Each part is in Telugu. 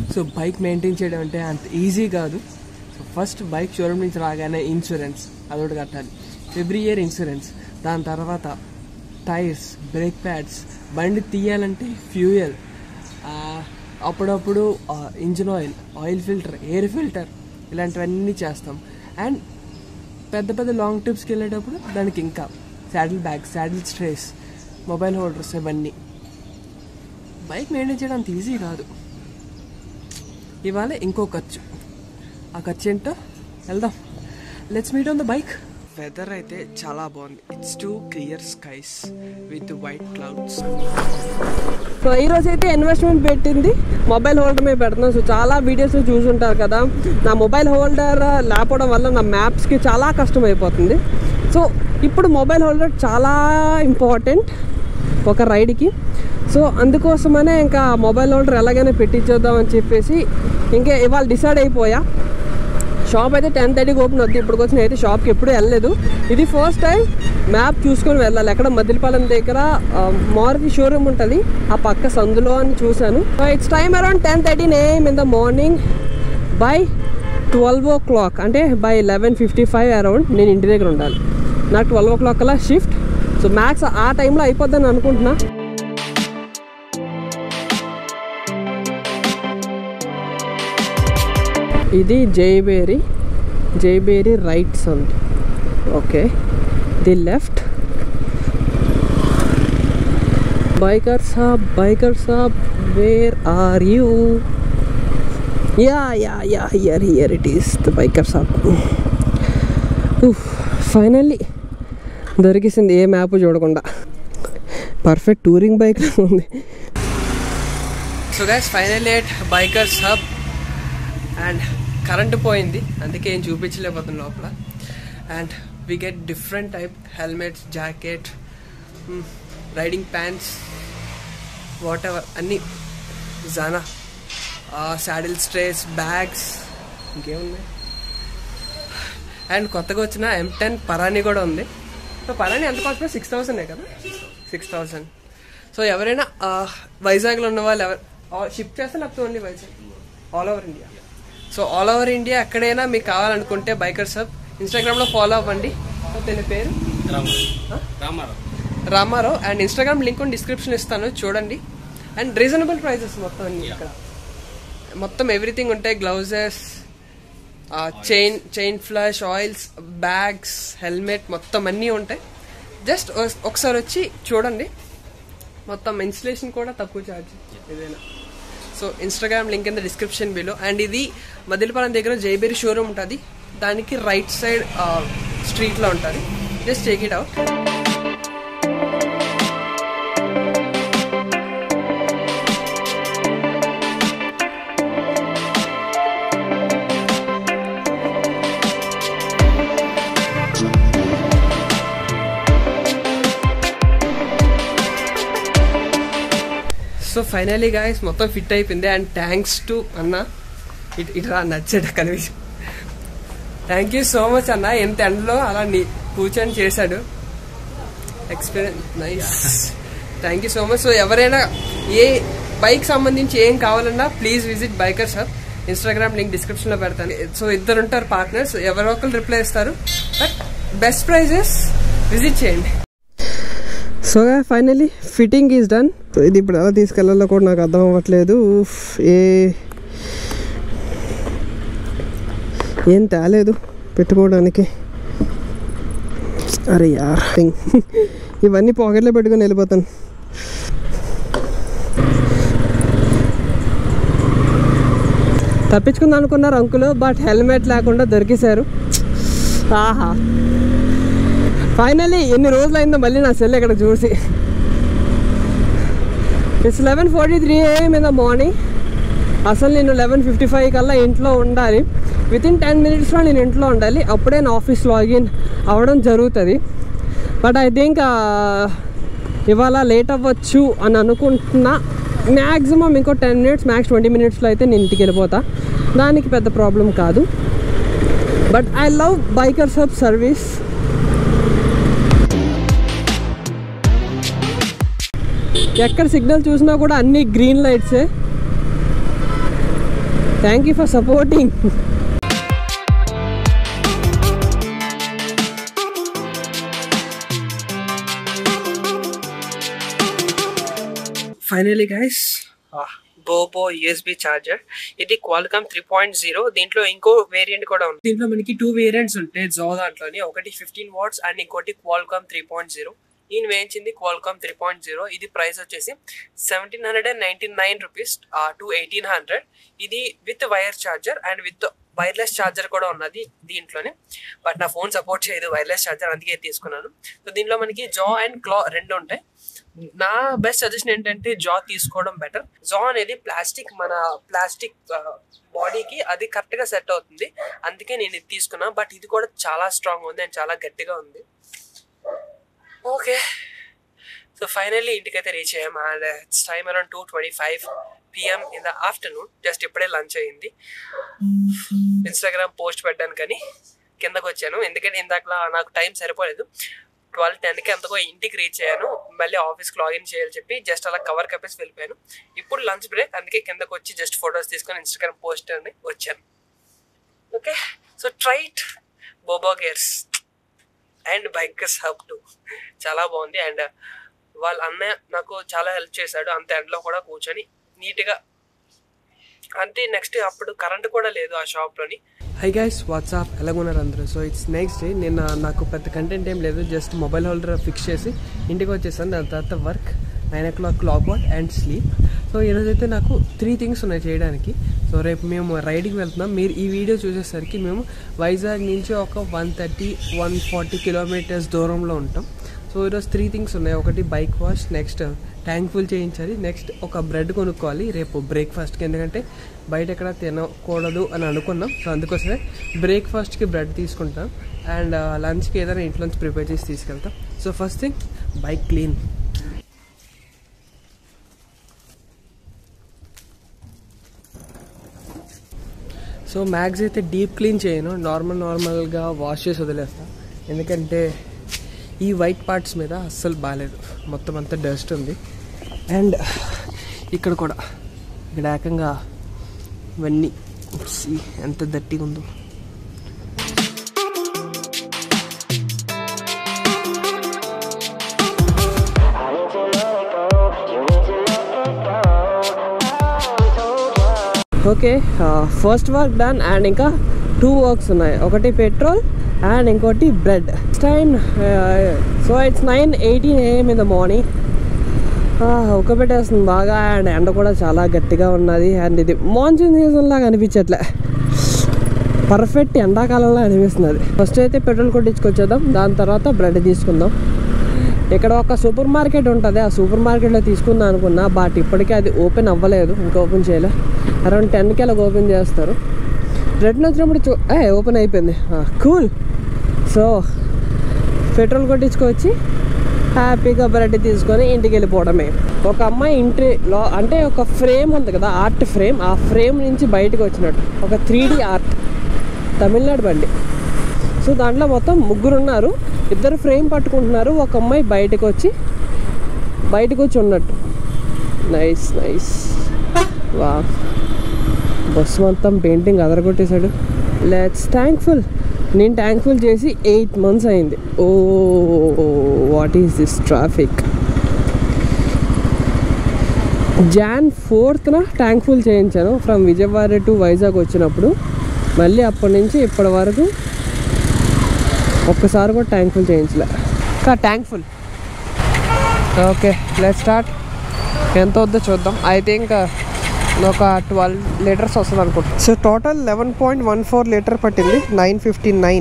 సో బైక్ మెయింటైన్ చేయడం అంటే అంత ఈజీ కాదు. సో ఫస్ట్ బైక్ షోరూమ్ నుంచి రాగానే ఇన్సూరెన్స్ అదొకటి కట్టాలి, ఎవ్రీ ఇయర్ ఇన్సూరెన్స్. దాని తర్వాత టైర్స్, బ్రేక్ ప్యాడ్స్, బండి తీయాలంటే ఫ్యూయల్, అప్పుడప్పుడు engine oil, oil filter, air filter, ఇలాంటివన్నీ చేస్తాం. అండ్ పెద్ద పెద్ద లాంగ్ ట్రిప్స్కి వెళ్ళేటప్పుడు దానికి ఇంకా saddle bags, saddle straps, mobile holders, ఇవన్నీ. బైక్ మెయింటైన్ చేయడం అంత ఈజీ కాదు. ఇవాళ ఇంకో ఖర్చు, ఆ ఖర్చు ఏంటో వెళ్దాం. Let's meet on the bike. Weather అయితే చాలా బాగుంది. It's too clear skies with white clouds. So ఈరోజు అయితే ఇన్వెస్ట్మెంట్ పెట్టింది మొబైల్ హోల్డర్ మీద పెడుతున్నాం. సో చాలా వీడియోస్ చూసుంటారు కదా, నా మొబైల్ హోల్డర్ లేకపోవడం వల్ల నా మ్యాప్స్కి చాలా కష్టం అయిపోతుంది. సో ఇప్పుడు మొబైల్ హోల్డర్ చాలా ఇంపార్టెంట్ ఒక రైడ్కి. సో అందుకోసమనే ఇంకా మొబైల్ హోల్డర్ ఎలాగైనా పెట్టించేద్దామని చెప్పేసి ఇంకా ఇవాళ డిసైడ్ అయిపోయా. షాప్ అయితే 10:30కి ఓపెన్ అవుతుంది. ఇప్పుడు వచ్చి అయితే షాప్కి ఎప్పుడూ వెళ్ళలేదు. ఇది ఫస్ట్ టైం మ్యాప్ చూసుకొని వెళ్ళాలి. ఎక్కడ మదిలిపాలెం దగ్గర మారుతి షోరూమ్ ఉంటుంది, ఆ పక్క సందులో అని చూశాను. It's time around 10:13 AM in the morning. By 12 o'clock అంటే బై 11:55 అరౌండ్ నేను ఇంటి దగ్గర ఉండాలి. నాకు 12 o'clock అలా షిఫ్ట్. సో మ్యాక్స్ ఆ టైంలో అయిపోద్దని అనుకుంటున్నా. ఇది జైబేరి రైట్ సండ్. Okay, the left. బైకర్ సాబ్ where are you? Yeah here it is the biker సాబ్. ఫైనల్లీ దొరికిసింది, ఏ మ్యాప్ చూడకుండా. పర్ఫెక్ట్ టూరింగ్ బైక్ ఉంది. So guys finally at Bikers Hub. And current పోయింది, అందుకే ఏం చూపించలేకపోతుంది లోపల. And we get different type helmets, jacket, riding pants, whatever అన్నీ. జానా, శాడిల్ స్ట్రేస్, బ్యాగ్స్, ఇంకేమున్నాయి. అండ్ కొత్తగా వచ్చిన M10 పరాని కూడా ఉంది. సో పరాని ఎంత కాస్ట్? 6,000 కదా, 6,000. సో ఎవరైనా వైజాగ్లో ఉన్న వాళ్ళు షిఫ్ట్ చేస్తే నాకు only Vizag, all over India. So all over India ఎక్కడైనా మీకు కావాలనుకుంటే బైకర్స్ హబ్ ఇన్స్టాగ్రామ్లో ఫాలో అవ్వండి. తన పేరు Ramarao. And Instagram link description ఇస్తాను, చూడండి. అండ్ రీజనబుల్ ప్రైజెస్ మొత్తం అన్ని ఇక్కడ, మొత్తం ఎవ్రీథింగ్ ఉంటాయి. Gloves, chain flush, oils, bags, helmet, మొత్తం అన్నీ ఉంటాయి. జస్ట్ ఒకసారి వచ్చి చూడండి. మొత్తం ఇన్స్టలేషన్ కూడా తక్కువ ఛార్జ్ ఏదైనా. So Instagram link in the description below. And ఇది మదిలిపాలెం దగ్గర జైబేరి షోరూమ్ ఉంటుంది, దానికి రైట్ సైడ్ స్ట్రీట్లో ఉంటుంది. Just check it out. So finally guys మొత్తం ఫిట్ అయిపోయింది. అండ్ థ్యాంక్స్ టు అన్న, ఇట్లా నచ్చాడు కనిపించి. థ్యాంక్ యూ సో మచ్ అన్న, ఎంత ఎండలో అలా కూర్చొని చేశాడు. Experience nice, thank you so much. So ఎవరైనా ఏ బైక్ సంబంధించి ఏం కావాలన్నా please visit Bikers Hub. Instagram link డిస్క్రిప్షన్లో పెడతాను. సో ఇద్దరు ఉంటారు పార్ట్నర్స్, ఎవరో ఒకరు రిప్లై ఇస్తారు. బట్ బెస్ట్ ప్రైజెస్, విజిట్ చేయండి. So finally fitting is done. ఇది ఇప్పుడు ఎలా తీసుకెళ్ళాలో కూడా నాకు అర్థం అవ్వట్లేదు. ఏం తేలేదు పెట్టుకోవడానికి. అరే యార్, ఇవన్నీ పాకెట్లో పెట్టుకొని వెళ్ళిపోతాను. తప్పించుకుందాం అనుకున్నారు అంకులు, బట్ హెల్మెట్ లేకుండా దొరికేశారు. ఆహా, ఫైనలీ ఎన్ని రోజులు అయిందో మళ్ళీ నా సెల్ ఇక్కడ చూసి. It's 11:43 AM in the morning. అసలు నేను 11:55 కల్లా ఇంట్లో ఉండాలి. వితిన్ 10 minutesలో నేను ఇంట్లో ఉండాలి, అప్పుడే నా ఆఫీస్ లాగిన్ అవ్వడం జరుగుతుంది. బట్ ఐ థింక్ ఇవాళ లేట్ అవ్వచ్చు అని అనుకుంటున్నా. మ్యాక్సిమం ఇంకో 10 minutes, మ్యాక్స్ 20 minutesలో అయితే నేను ఇంటికి వెళ్ళిపోతా. దానికి పెద్ద ప్రాబ్లం కాదు. But I love Bikers Hub service. ఎక్కడ సిగ్నల్ చూసినా కూడా అన్ని గ్రీన్ లైట్సే. Thank you for supporting. Finally guys, Bobo USB charger. ఇది క్వాల్కామ్ 3.0. దీంట్లో ఇంకో వేరియంట్ కూడా ఉంది. దీంట్లో మనకి 2 వేరియంట్స్ ఉంటాయి జో దాంట్లోని. ఒకటి 15 వాట్స్ అండ్ ఇంకోటి క్వాల్కామ్ 3.0. నేను వేయించింది క్వాల్కామ్ 3.0. ఇది ప్రైస్ వచ్చేసి 1799 రూపీస్ టు 1800. ఇది with wire charger and with wireless charger కూడా ఉన్నది దీంట్లోనే. బట్ నా ఫోన్ సపోర్ట్ చేయదు వైర్లెస్ ఛార్జర్, అందుకే తీసుకున్నాను. సో దీంట్లో మనకి జా అండ్ క్లా రెండు ఉంటాయి. నా బెస్ట్ సజెషన్ ఏంటంటే జా తీసుకోవడం బెటర్. జా అనేది ప్లాస్టిక్, మన ప్లాస్టిక్ బాడీకి అది కరెక్ట్గా సెట్ అవుతుంది, అందుకే నేను ఇది తీసుకున్నాను. బట్ ఇది కూడా చాలా స్ట్రాంగ్ ఉంది అండ్ చాలా గట్టిగా ఉంది. ఓకే, సో ఫైనల్లీ ఇంటికైతే రీచ్ అయ్యాం and it's time around 2:25 PM in the afternoon. Just ఇప్పుడే లంచ్ అయ్యింది. ఇన్స్టాగ్రామ్ పోస్ట్ పెట్టాను కానీ కిందకు వచ్చాను, ఎందుకంటే ఇందాక నాకు టైం సరిపోలేదు. 12:10కి ఎంతకో ఇంటికి రీచ్ అయ్యాను. మళ్ళీ ఆఫీస్కి లాగిన్ చేయాలని చెప్పి జస్ట్ అలా కవర్ కప్పేసి వెళ్ళిపోయాను. ఇప్పుడు లంచ్ బ్రేక్, అందుకే కిందకు వచ్చి జస్ట్ ఫొటోస్ తీసుకొని ఇన్స్టాగ్రామ్ పోస్ట్ అని వచ్చాను. ఓకే, సో ట్రైట్ Bobo gears and Bikers Hub టు చాలా బాగుంది. అండ్ వాళ్ళ అన్నయ్య నాకు చాలా హెల్ప్ చేశాడు. అంత ఎండలో కూడా కూర్చొని నీట్గా. అంతే, నెక్స్ట్ అప్పుడు కరెంట్ కూడా లేదు ఆ షాప్లోని. హై గైస్, వాట్సాప్, ఎలాగున్నారు అందరూ? So it's next day. నేను నాకు పెద్ద కంటెంట్ ఏం లేదు, జస్ట్ మొబైల్ హోల్డర్ ఫిక్స్ చేసి ఇంటికి వచ్చేసాను. దాని తర్వాత work, 9 o'clock clock out and sleep. So ఈరోజైతే నాకు 3 things ఉన్నాయి చేయడానికి. సో రేపు మేము రైడ్కి వెళ్తున్నాం. మీరు ఈ వీడియో చూసేసరికి మేము వైజాగ్ నుంచి ఒక 130-140 kilometers దూరంలో ఉంటాం. సో ఈరోజు 3 things ఉన్నాయి. ఒకటి bike wash, next tank full చేయించాలి, నెక్స్ట్ ఒక బ్రెడ్ కొనుక్కోవాలి రేపు బ్రేక్ఫాస్ట్కి. ఎందుకంటే బయట ఎక్కడ తినకూడదు అని అనుకున్నాం. సో అందుకోసమే బ్రేక్ఫాస్ట్కి బ్రెడ్ తీసుకుంటాం అండ్ లంచ్కి ఏదైనా ఇంట్లోంచి ప్రిపేర్ చేసి తీసుకెళ్తాం. So first thing, bike clean. So max అయితే డీప్ క్లీన్ చేయను, నార్మల్గా వాష్ చేసి వదిలేస్తాను. ఎందుకంటే ఈ వైట్ పార్ట్స్ మీద అస్సలు బాగాలేదు, మొత్తం అంతా డస్ట్ ఉంది. అండ్ ఇక్కడ కూడా ఇక్కడ ఏకంగా ఇవన్నీ ఎంత దట్టిగా ఉందో. Okay, first work done and ఇంకా 2 వర్క్స్ ఉన్నాయి. ఒకటి పెట్రోల్ అండ్ ఇంకోటి bread. Time so it's 9:18 AM in the morning. ఒక పెట్టేస్తుంది బాగా అండ్ ఎండ కూడా చాలా గట్టిగా ఉన్నది. అండ్ ఇది మాన్సూన్ సీజన్ లాగా అనిపించట్లే, పర్ఫెక్ట్ ఎండాకాలంలో అనిపిస్తుంది. ఫస్ట్ అయితే పెట్రోల్ కొట్టించుకొచ్చేద్దాం, దాని తర్వాత బ్రెడ్ తీసుకుందాం. ఇక్కడ ఒక సూపర్ మార్కెట్ ఉంటుంది, ఆ సూపర్ మార్కెట్లో తీసుకుందాం అనుకున్నా, బట్ ఇప్పటికీ అది ఓపెన్ అవ్వలేదు, ఇంకా ఓపెన్ చేయలే. అరౌండ్ 10కి అలా ఓపెన్ చేస్తారు. బ్రెడ్ వచ్చినప్పుడు ఓపెన్ అయిపోయింది, కూల్. సో పెట్రోల్ కొట్టించుకొచ్చి హ్యాపీగా బ్రెడ్ తీసుకొని ఇంటికి వెళ్ళిపోవడమే. ఒక అమ్మాయి ఇంటిలో అంటే ఒక ఫ్రేమ్ ఉంది కదా, ఆర్ట్ ఫ్రేమ్, ఆ ఫ్రేమ్ నుంచి బయటకు వచ్చినట్టు ఒక 3D ఆర్ట్, తమిళనాడు బండి. సో దాంట్లో మొత్తం 3 ఉన్నారు, 2 ఫ్రేమ్ పట్టుకుంటున్నారు, ఒక అమ్మాయి బయటకు వచ్చి ఉన్నట్టు. Nice nice. వా, బస్సు మొత్తం పెయింటింగ్ అదరగొట్టేశాడు. Let's tank full. నేను థ్యాంక్ఫుల్ చేసి 8 months అయింది. Oh what is this traffic. Jan 4th tank full చేయించాను ఫ్రమ్ విజయవాడ టు వైజాగ్ వచ్చినప్పుడు. మళ్ళీ అప్పటి నుంచి ఇప్పటి వరకు ఒక్కసారి కూడా థ్యాంక్ఫుల్ చేయించలే. థ్యాంక్ఫుల్. Okay, let's start. ఎంత వద్దో చూద్దాం. ఐ థింక్ ఒక 12 liters వస్తుంది అనుకుంటా. సో టోటల్ 11.14 లీటర్ పట్టింది. 959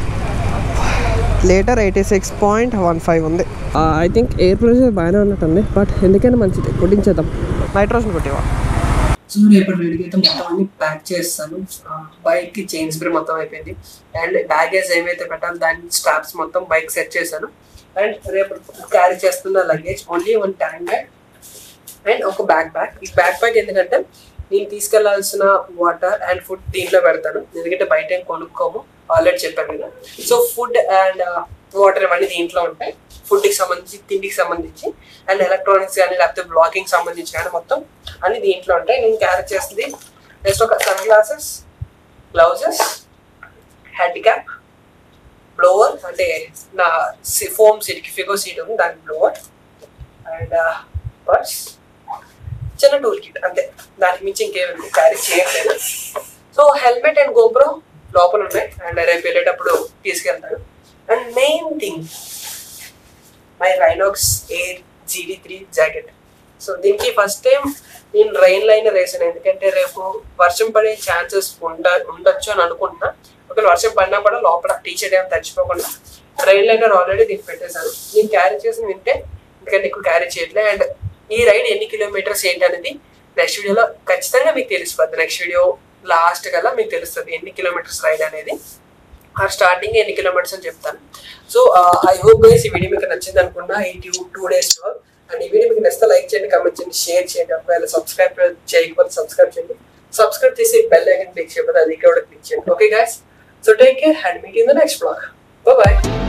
లీటర్ 86.15 ఉంది. ఐ థింక్ ఎయిర్ ప్రెషర్ బాగానే ఉన్నట్టుంది, బట్ ఎందుకైనా మంచిది, కొట్టించేద్దాం. నైట్రోజన్ కొట్టేవా. సో రేపటి వేడికి అయితే మొత్తం అన్ని ప్యాక్ చేస్తాను. బైక్కి చైన్ స్ప్రే మొత్తం అయిపోయింది అండ్ బ్యాగేజ్ ఏమైతే పెట్టాలి దాని స్ట్రాప్స్ మొత్తం బైక్ సెట్ చేశాను. అండ్ రేపు క్యారీ చేస్తున్న luggage only 1 tank bag and ఒక బ్యాక్ ప్యాక్. ఈ బ్యాక్ ప్యాక్ ఎందుకంటే నేను తీసుకెళ్లాల్సిన వాటర్ అండ్ ఫుడ్ దీంట్లో పెడతాను, ఎందుకంటే బయట ఏం కొనుక్కోము, ఆల్రెడీ చెప్పాను కదా. సో ఫుడ్ అండ్ వాటర్ ఇవన్నీ దీంట్లో ఉంటాయి. ఫుడ్కి సంబంధించి, తిండికి సంబంధించి అండ్ ఎలక్ట్రానిక్స్ కానీ లేకపోతే బ్లాకింగ్ సంబంధించి కానీ మొత్తం అన్ని దీంట్లో ఉంటాయి. నేను క్యారీ చేస్తుంది నెక్స్ట్ ఒక sunglasses, gloves, head cap, blower అంటే నా ఫోమ్ సీట్కి ఫిగో సీట్ ఉంది దానికి బ్లోవర్, అండ్ పర్స్, చిన్న టూల్ కిట్ అంతే, దానికి మించి ఇంకేమి క్యారీ చేయట్లేదు. సో హెల్మెట్ అండ్ గోప్రో లోపల ఉన్నాయి అండ్ రేపు వెళ్ళేటప్పుడు తీసుకెళ్తాను. And main thing my Rynox air GD3 jacket. So దీనికి ఫస్ట్ టైం నేను రైన్ లైనర్ వేసాను, ఎందుకంటే రేపు వర్షం పడే ఛాన్సెస్ ఉండొచ్చు అని అనుకుంటున్నా. ఒకవేళ వర్షం పడినా కూడా లోపల టీషర్ట్ ఏమైనా తడిచిపోకుండా రైన్ లైనర్ ఆల్రెడీ దీనికి పెట్టేశాను. నేను క్యారీ చేసి వింటే ఎందుకంటే ఎక్కువ క్యారీ చేయట్లేదు. అండ్ ఈ రైడ్ ఎన్ని కిలోమీటర్స్ ఏంటి అనేది నెక్స్ట్ వీడియోలో ఖచ్చితంగా మీకు తెలిసిపోద్ది. నెక్స్ట్ వీడియో లాస్ట్ కల్లా మీకు తెలుస్తుంది ఎన్ని కిలోమీటర్స్ రైడ్ అనేది, ఆ స్టార్టింగ్ ఎన్ని కిలోమీటర్స్ అని చెప్తాను. సో ఐ హోప్ గైస్ ఈ వీడియో మీకు నచ్చింది అనుకున్నా. ఈ 2 days అండ్ ఈ వీడియో మీకు నచ్చితే లైక్ చేయండి, కామెంట్ చేయండి, షేర్ చేయండి. ఒకవేళ సబ్స్క్రైబ్ చేయకపోతే సబ్స్క్రైబ్ చేయండి. సబ్స్క్రైబ్ చేసి బెల్ ఐకాన్ క్లిక్ చేయకపోతే అది కూడా క్లిక్ చేయండి. Okay guys, so take care and meet in the next blog. Bye.